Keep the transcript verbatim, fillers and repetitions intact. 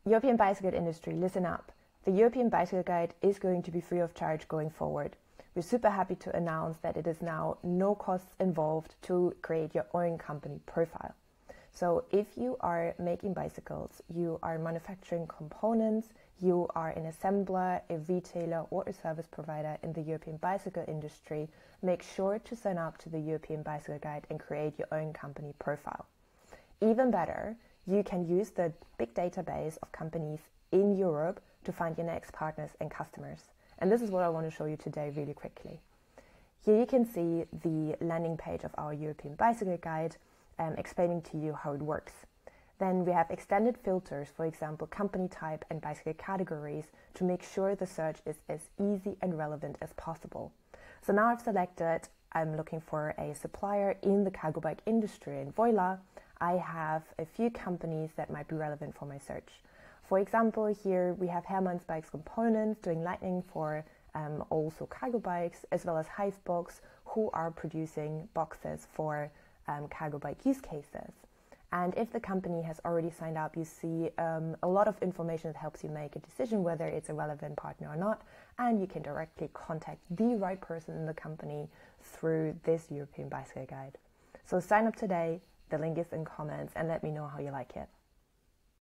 European bicycle industry, listen up. The European Bicycle Guide is going to be free of charge going forward. We're super happy to announce that it is now no costs involved to create your own company profile. So if you are making bicycles, you are manufacturing components, you are an assembler, a retailer or a service provider in the European bicycle industry, make sure to sign up to the European Bicycle Guide and create your own company profile. Even better, you can use the big database of companies in Europe to find your next partners and customers. And this is what I want to show you today really quickly. Here you can see the landing page of our European Bicycle Guide um, explaining to you how it works. Then we have extended filters, for example, company type and bicycle categories, to make sure the search is as easy and relevant as possible. So now I've selected, I'm looking for a supplier in the cargo bike industry, and voila, I have a few companies that might be relevant for my search. For example, here we have Hermanns Bikes Components doing lightning for um, also cargo bikes, as well as Hivebox, who are producing boxes for um, cargo bike use cases. And if the company has already signed up, you see um, a lot of information that helps you make a decision whether it's a relevant partner or not, and you can directly contact the right person in the company through this European Bicycle Guide. So sign up today, the link is in comments, and let me know how you like it.